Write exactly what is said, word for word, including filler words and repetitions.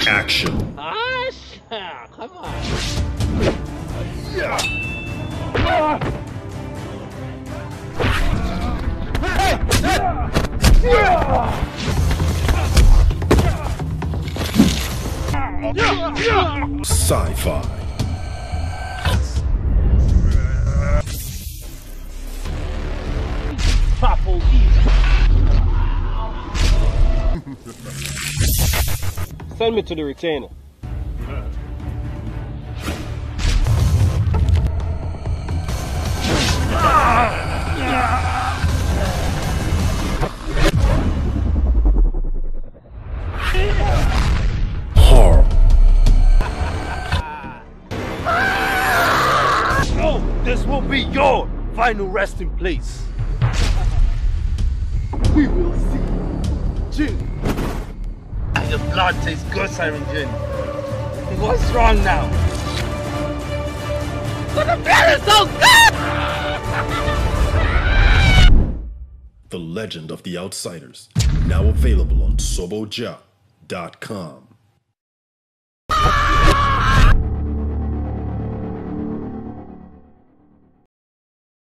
Action. Ah, come on. Yeah. Sci-fi. Purple evil. Send me to the retainer. Horror. Oh, this will be your final resting place. We will see. Jin. Your blood tastes good, Siren Jin. What's wrong now? But the beer is so good! The Legend of the Outsiders. Now available on Soboja dot com.